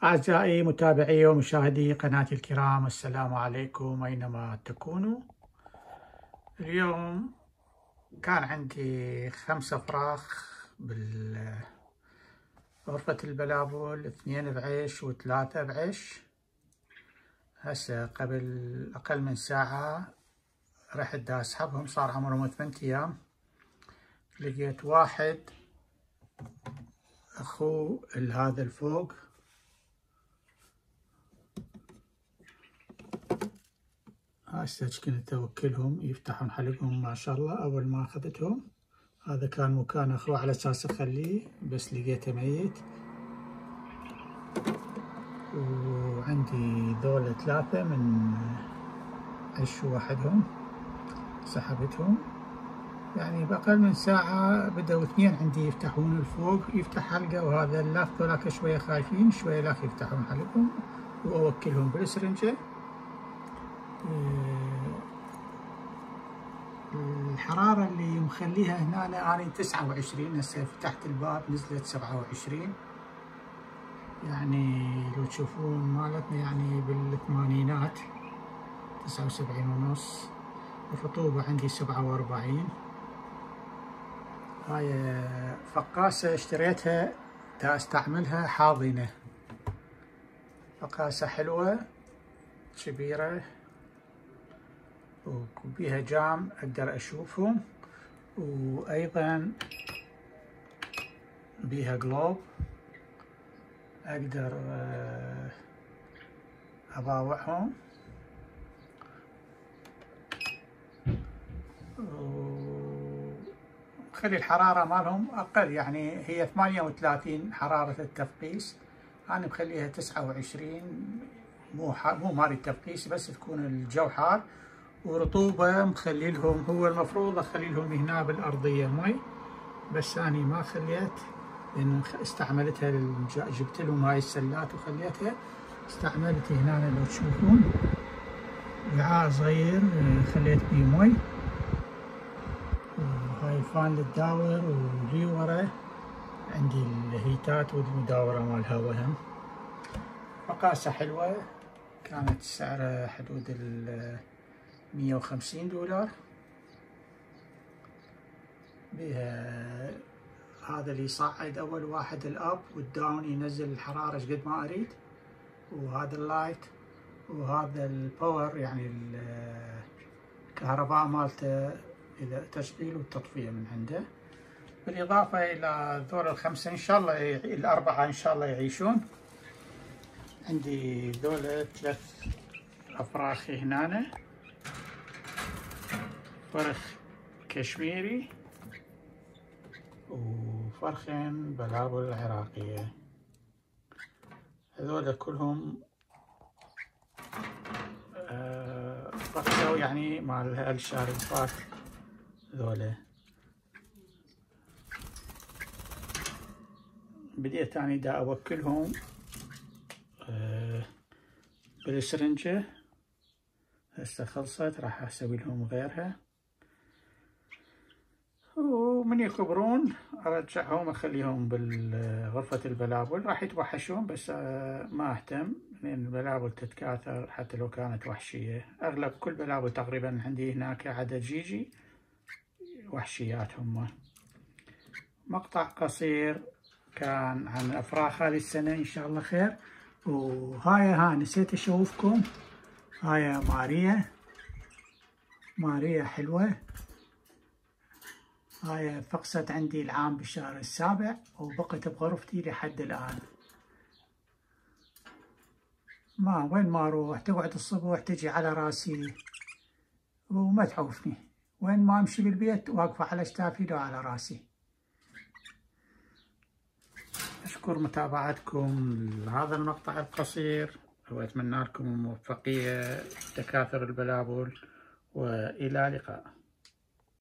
أعزائي متابعي ومشاهدي قناتي الكرام، السلام عليكم أينما تكونوا. اليوم كان عندي 5 فراخ بغرفة البلابل، 2 بعيش و3 بعيش. هسه قبل أقل من ساعة رحت دا أسحبهم، صار عمرهم 8 أيام. لقيت واحد أخوه هذا الفوق هسه كنت أوكلهم يفتحون حلقهم ما شاء الله. أول ما أخذتهم هذا كان مكان أخوه على أساس أخليه، بس لقيته ميت. وعندي ذولا 3 من عش وحدهم سحبتهم، يعني بأقل من ساعة بدأوا 2 عندي يفتحون الفوق، يفتح حلقة، وهذا اللف ذولاك شوية خايفين شوية لاك يفتحون حلقهم، وأوكلهم بالسرنجة. الحرارة اللي مخليها هنا أنا 29، هسه فتحت الباب نزلت 27، يعني لو تشوفون مالتنا يعني بالثمانينات، 79.5. الرطوبة عندي 47. هاي فقاسة اشتريتها تا استعملها حاضنة، فقاسة حلوة كبيرة وبيها جام اقدر اشوفهم، وايضا بيها جلوب اقدر اضاوعهم، وخلي الحرارة مالهم اقل، يعني هي 38 حرارة التفقيس، انا مخليها 29. مو مال التفقيس، بس تكون الجو حار ورطوبة. مخلي لهم، هو المفروض اخلي لهم هنا بالارضية مي، بس اني ما خليت، لان استعملتها جبت لهم هاي السلات وخليتها، استعملت هنا لو تشوفون وعاء صغير خليت بيه مي، وهاي الفان للداور، ولي ورا عندي الهيتات والمداورة مال الهواء هم. فقاسة حلوة، كانت سعرها حدود $150. بها هذا اللي يصعد اول واحد الاب، والداون ينزل الحرارة ايش قد ما اريد، وهذا اللايت، وهذا الباور يعني الكهرباء مالته اذا تشغيل والتطفية من عنده. بالاضافة الى ذول ال5 ان شاء الله ال4 ان شاء الله يعيشون. عندي ذولا 3 افراخ هنا، فرخ كشميري وفرخين بلابل عراقية. هذول كلهم فقدوا يعني مال الشهر اللي فات. ذولا بديت اني دا اوكلهم بالسرنجة، هسه خلصت راح اسوي لهم غيرها، ومن يكبرون ارجعهم اخليهم بغرفة البلابل. راح يتوحشون بس ما اهتم، لان البلابل تتكاثر حتى لو كانت وحشية. اغلب كل بلابل تقريبا عندي هناك عدد جيجي وحشيات هم. مقطع قصير كان عن افراخ هذه السنة، ان شاء الله خير. وهاي نسيت اشوفكم، هاي ماريا حلوة، هاي فقست عندي العام بالشهر السابع، وبقت بغرفتي لحد الآن. وين ما اروح تقعد الصبح تجي على راسي وما تعوفني، وين ما امشي بالبيت واقفة على اشتافي لو على راسي. اشكر متابعتكم لهذا المقطع القصير، واتمنى لكم الموفقية في تكاثر البلابل، والى اللقاء.